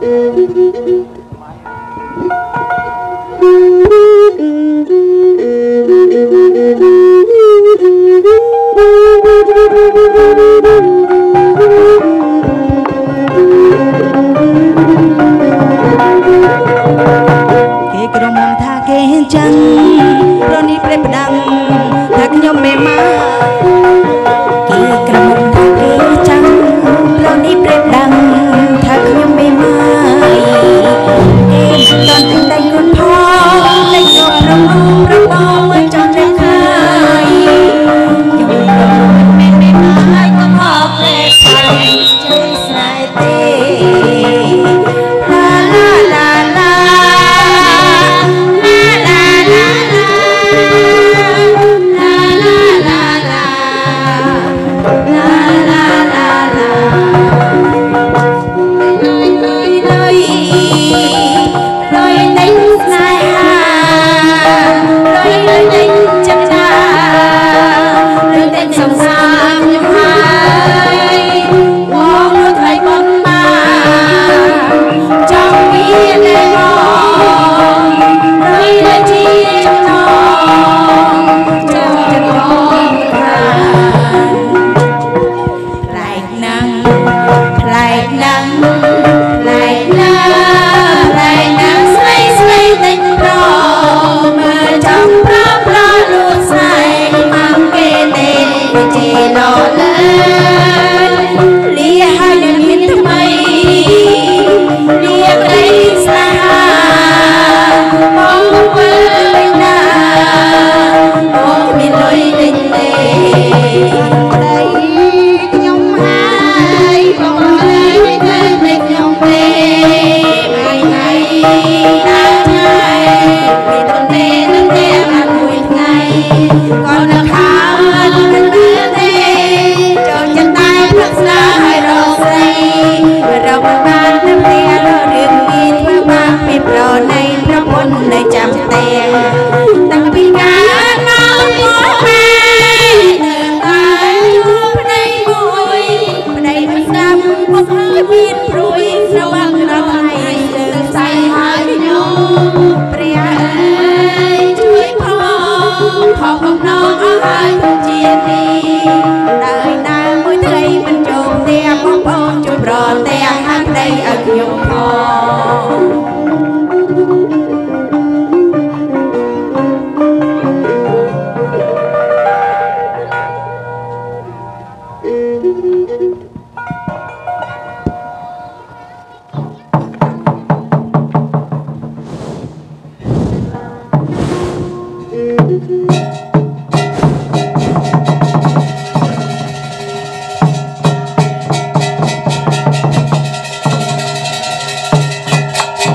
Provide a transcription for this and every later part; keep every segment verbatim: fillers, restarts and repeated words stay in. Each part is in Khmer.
เ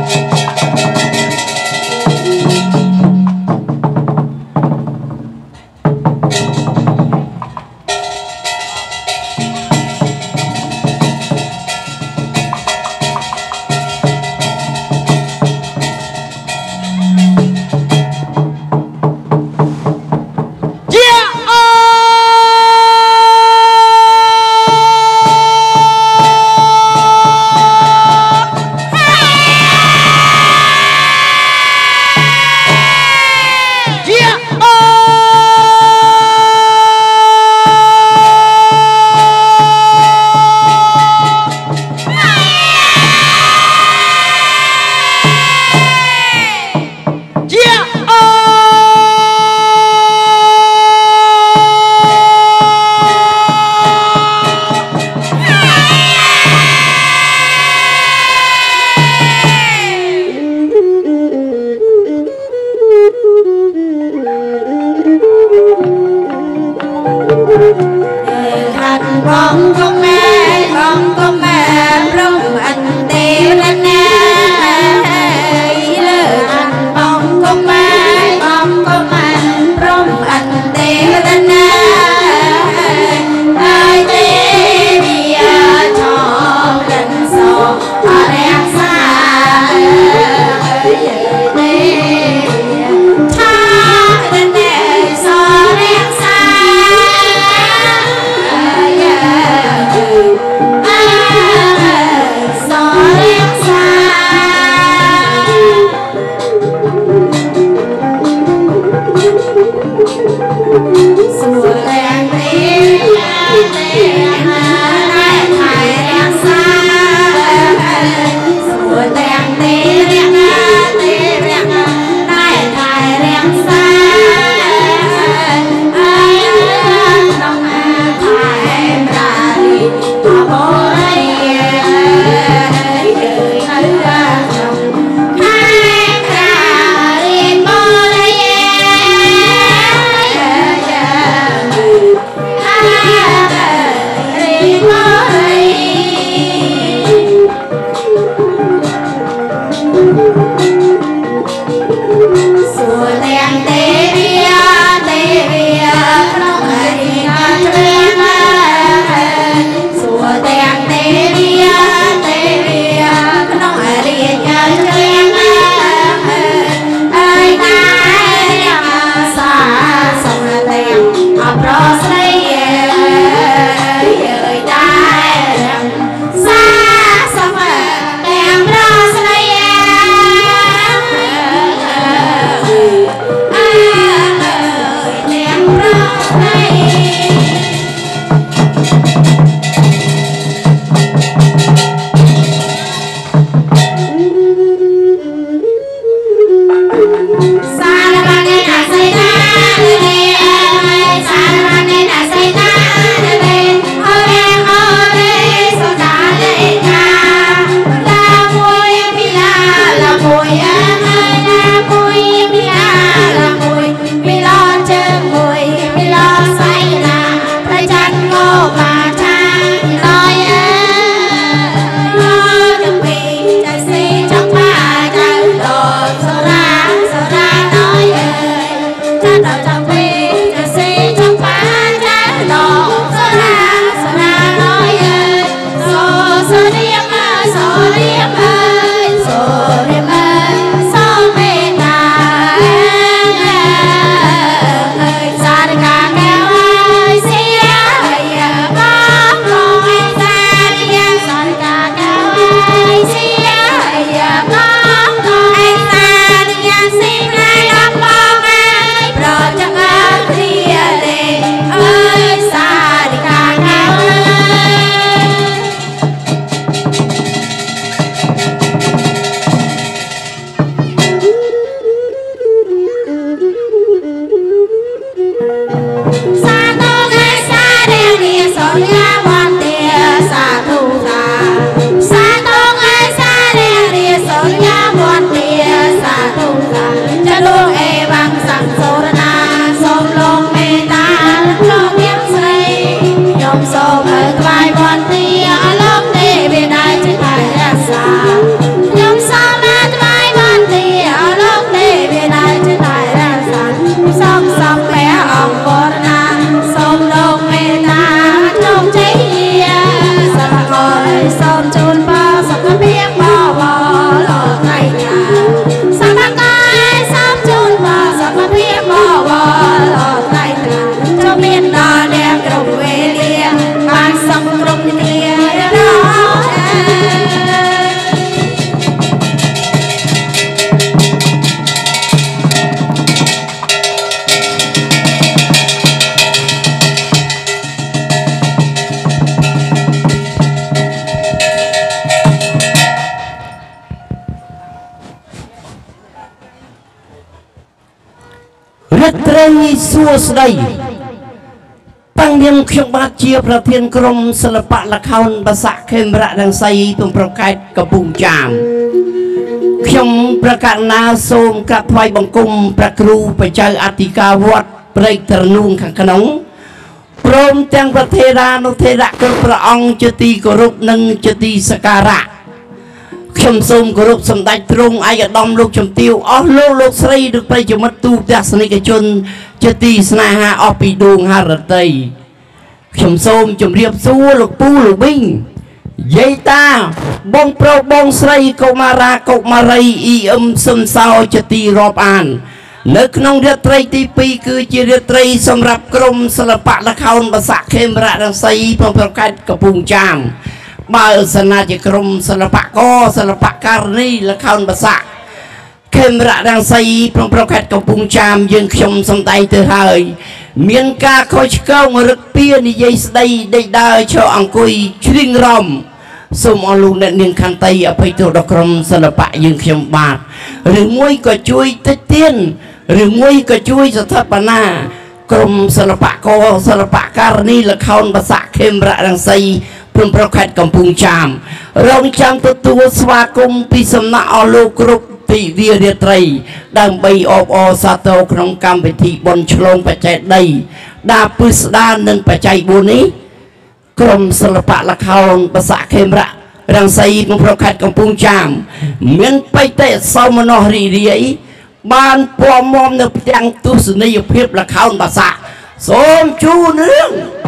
សួស្តីតាំងនាងខ្ញុំបាទជាប្រធានក្រុមសិល្បៈល្ខោនបាសាក់ខេមរៈរង្សីទំប្រកែកកំពង់ចាមខ្ញុំប្រកាសណាសូមក្រាបថ្វាយបង្គំព្រះគ្រូបច្ចៅអធិការវត្តព្រែកត្រនួងខាងក្នុងព្រមទាំងប្រធេរានុធេរៈគ្រប់ព្រះអង្គជាទីគោរពនិងជាទីសក្ការៈខ្ញុំសូមគោរពសម្ដេចទ្រង់ឯកឧត្តមលោកជំទាវអស់លោកលោកស្រីឬប្រិយមិត្តទូទស្សនិកជនជាទីស្នេហាអស់ពីដួងហរតីខ្ញុំសូមជម្រាបសួរលោកពូលោកវិញយាយតាបងប្រុសបងស្រីកុមារាកុមារីអ៊ីអឹមសឹមសោជាទីរាប់អាននៅក្នុងរាត្រីទីពីរគឺជារាត្រីសម្រាប់ក្រុមសិល្បៈល្ខោនបាសាក់ខេមរៈរង្សីប្រប្រកែកកំពង់ចាមបើសិនជាក្រុមសិល្បករសិល្បករនីល្ខោនបាសាក់ខេមរៈរង្សីប្រប្រកែកកំពង់ចាមយើងខ្ញុំសម្ដែងទៅហើយមានការខុសឆ្គងរឹកពៀនិយាយស្ដីដេកដើរឈរអង្គុយជ្រៀងរំសូមអរលោកអ្នកនាងខន្តីអភ័យទោសដល់ក្រុមសិល្បៈយើងខ្ញុំបាទឬមួយក៏ជួយតិចទៀនឬមួយក៏ជួយស្ថាបនាក្រុមសិល្បករសិល្បករនីល្ខោនបាសាក់ខេមរៈរង្សីព្រមប្រខេតកំពង់ចាមរងចាំទទួលស្វាគមន៍ពីសំណាក់អស់លោកគ្រប់ទិវារាត្រីដើម្បីអបអរសាទរក្នុងកម្មវិធីបុណ្យឆ្លងបច្ចេកដីដាពិស្ដារនិងបច្ច័យបួននេះក្រុមសិល្បៈល្ខោនបាសាក់ខេមរៈរង្សីព្រមប្រខេតកំពង់ចាមមានបេតិសោមនស្សរីរាយបានពំមមនៅផ្ទាំងទស្សនីយភាពល្ខោនបាសាក់សូមជូនរឿង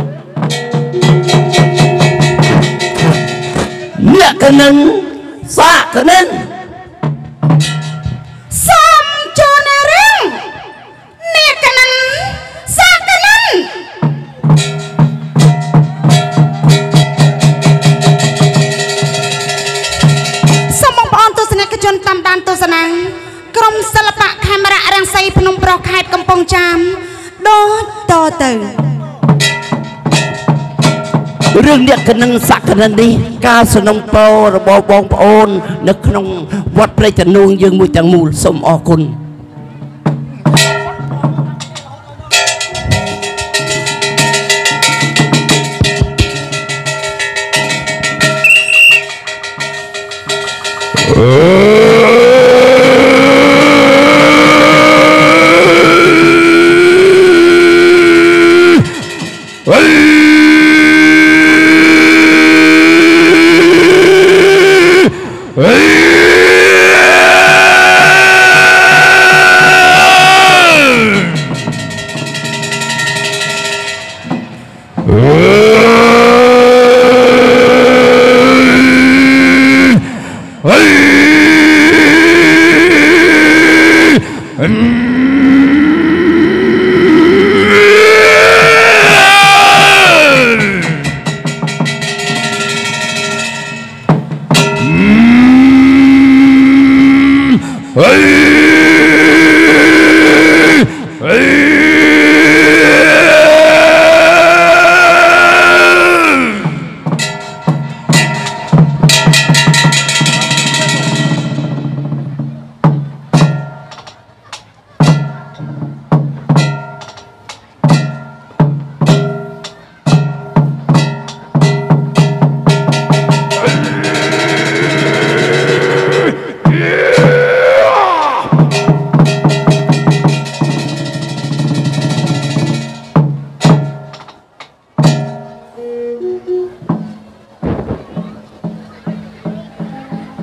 អ្នកកនិនសាកនិនសូមជូនរឿងអ្នកកនិនសាកនិនសូមបងប្អូនទស្សនិកជនតាមដានទស្សនាក្រុមសិល្បៈខេមរៈរង្សីភ្នំប្រុសខេត្តកំពង់ចាមដូចតទៅរឿងអ្នកកនិនសក្តិនេះការสนំពររបស់បងប្អូននៅក្នុងវត្តព្រែកត្រនួងយើងមួយទាំងមូលសូមអរគុណ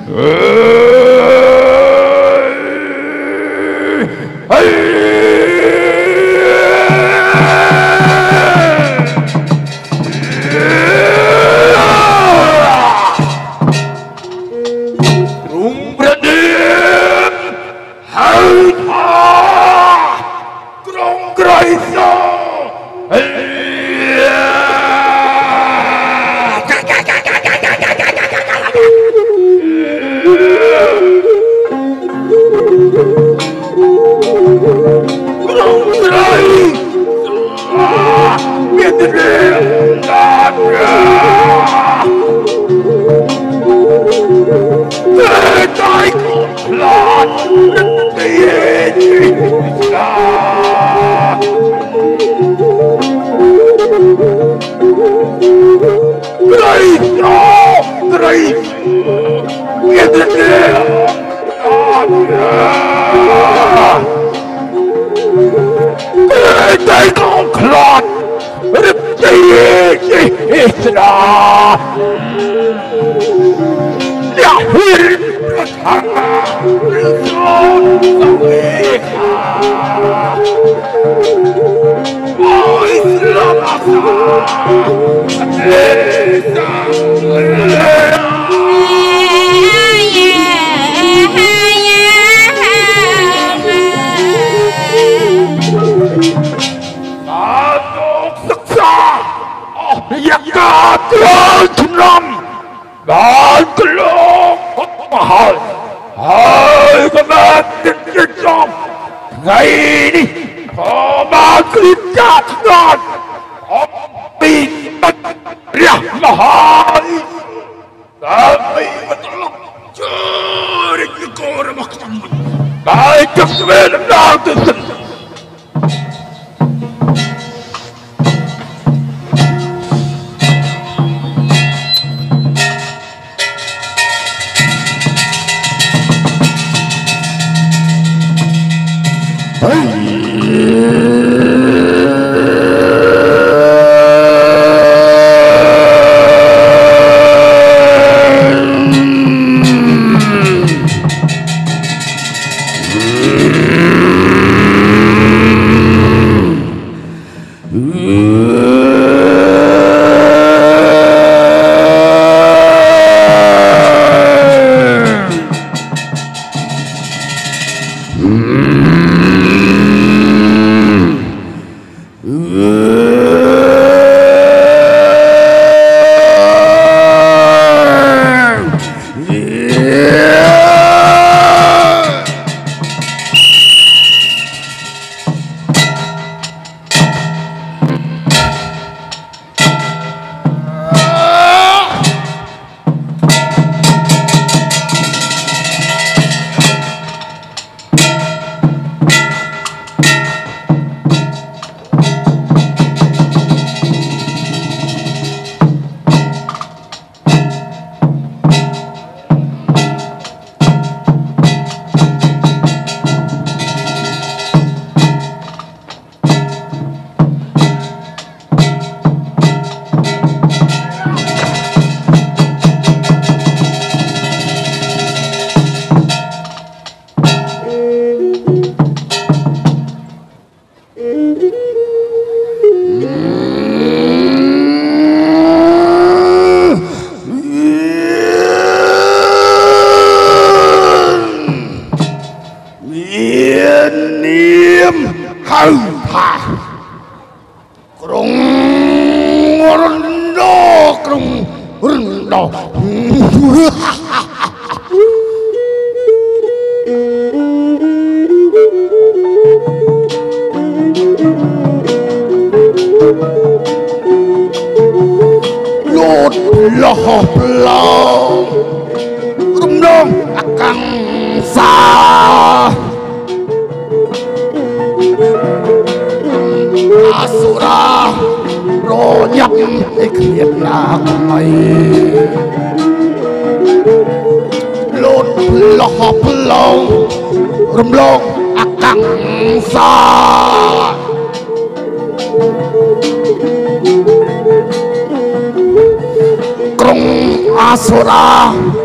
Asura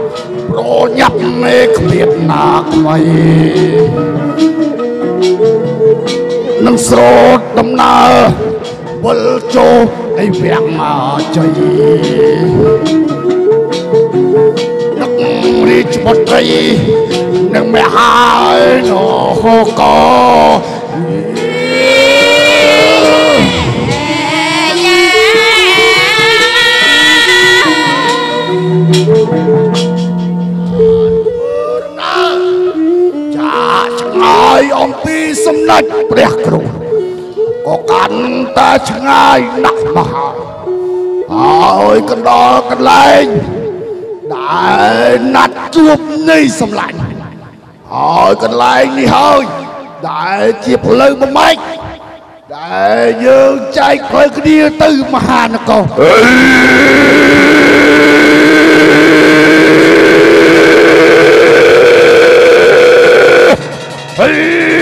โปรยับเมฆเลียดนาคไว้นังโสดดำนาบลโจไอเวียงมาใจนักรีจบดใจนังไม่หายโนโฮกอไอ้องตีสำนักเปรียกรูก็กันแต่ช่างไอ้นักมหาเอากันดอกันเลยได้นัดจูบในสำลักเอากันเลยนี่เฮ้ยได้เจีบเลยมาไหมได้ยืนใจเคยกระเดียตื่นมหานกอเฮ้ย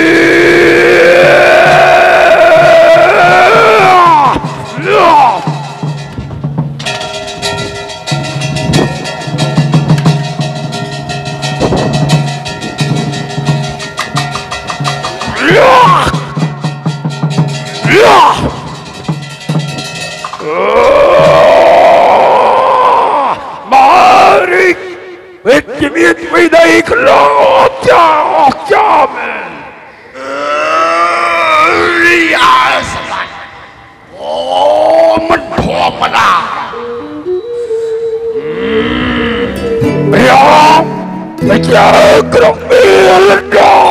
มาริกเป็นจะมีไม่ได้คลอดจ้าออกจ้าแม่รีอาสลัดโอ้มันพอมาได้ไม่ยอมไม่เจอกระเบียนดอ